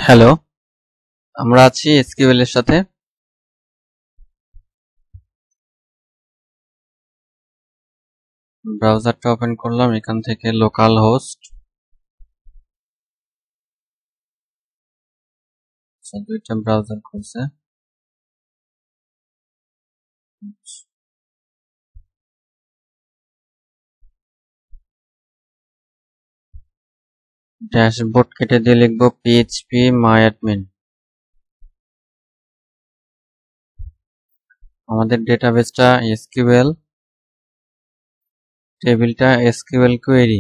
Hello, আমরা আছি SQL এর সাথে। ব্রাউজারটা ওপেন করলাম, এখান থেকে লোকাল হোস্ট দুইটা ব্রাউজার খুলছে। ড্যাশবোর্ড কেটে দিয়ে লিখবো পিএইচপি মাইঅ্যাডমিন। আমাদের ডেটাবেসটা এসকিউএল, টেবিলটা এসকিউএল কোয়েরি।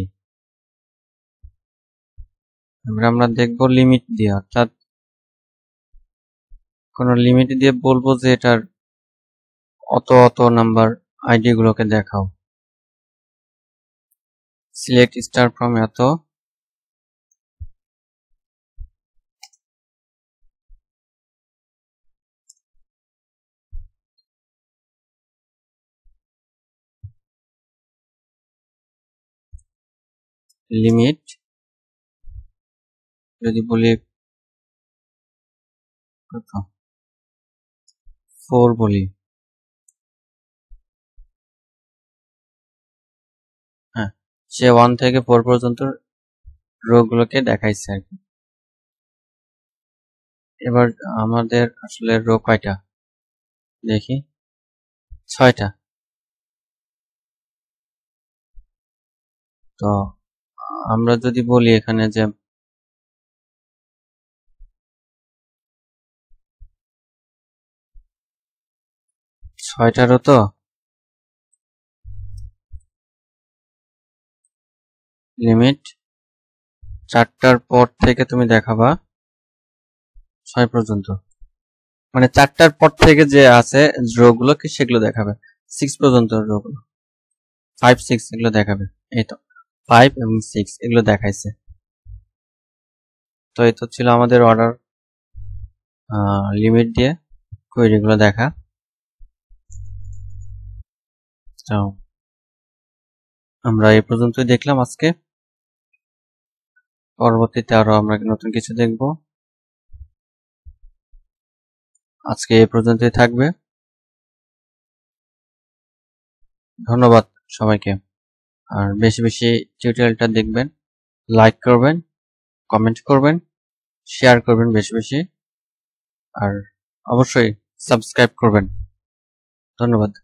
এবার আমরা দেখবো লিমিট দিয়ে, অর্থাৎ কোন লিমিট দিয়ে বলবো যে এটার অত অত নাম্বার আইডি গুলোকে দেখাও। সিলেক্ট স্টার ফ্রম এত, লিমিট যদি বলি 4 বলি, হ্যাঁ, সে 1 থেকে 4 পর্যন্ত রো গুলোকে দেখাইছে আর কি। এবার আমাদের আসলে রো কয়টা দেখি, 6টা। তো আমরা যদি বলি এখানে যে ছয়টারও, তো লিমিট 4টার পর থেকে তুমি দেখাবা 6 পর্যন্ত, মানে 4টার পর থেকে যে আছে রো গুলো কি সেগুলো দেখাবে, 6 পর্যন্ত রো গুলো, 5 6 এগুলো দেখাবে। এই তো 5 এবং 6 এগুলো দেখাইছে। তো এই তো ছিল আমাদের অর্ডার লিমিট দিয়ে কোয়েরি গুলো দেখা। তো আমরা এই পর্যন্তই দেখলাম আজকে, পরবর্তীতে আরো আমরা নতুন কিছু দেখব। আজকে এই পর্যন্তই থাকবে। ধন্যবাদ সবাইকে। আর বেশি বেশি টিউটোরিয়ালটা দেখবেন, লাইক করবেন, কমেন্ট করবেন, শেয়ার করবেন বেশি বেশি, আর অবশ্যই সাবস্ক্রাইব করবেন। ধন্যবাদ।